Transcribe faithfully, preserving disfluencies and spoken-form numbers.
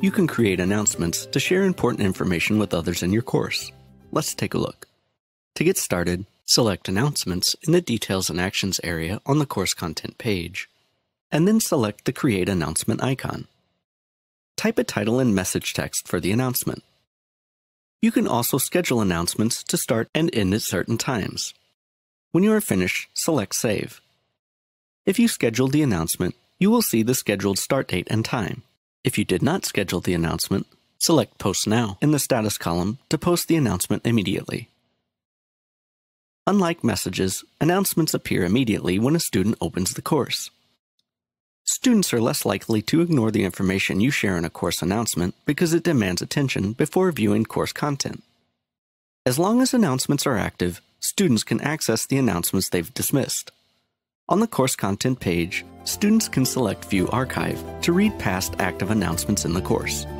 You can create announcements to share important information with others in your course. Let's take a look. To get started, select Announcements in the Details and Actions area on the course content page, and then select the Create Announcement icon. Type a title and message text for the announcement. You can also schedule announcements to start and end at certain times. When you are finished, select Save. If you scheduled the announcement, you will see the scheduled start date and time. If you did not schedule the announcement, select Post Now in the status column to post the announcement immediately. Unlike messages, announcements appear immediately when a student opens the course. Students are less likely to ignore the information you share in a course announcement because it demands attention before viewing course content. As long as announcements are active, students can access the announcements they've dismissed. On the course content page, students can select View Archive to read past active announcements in the course.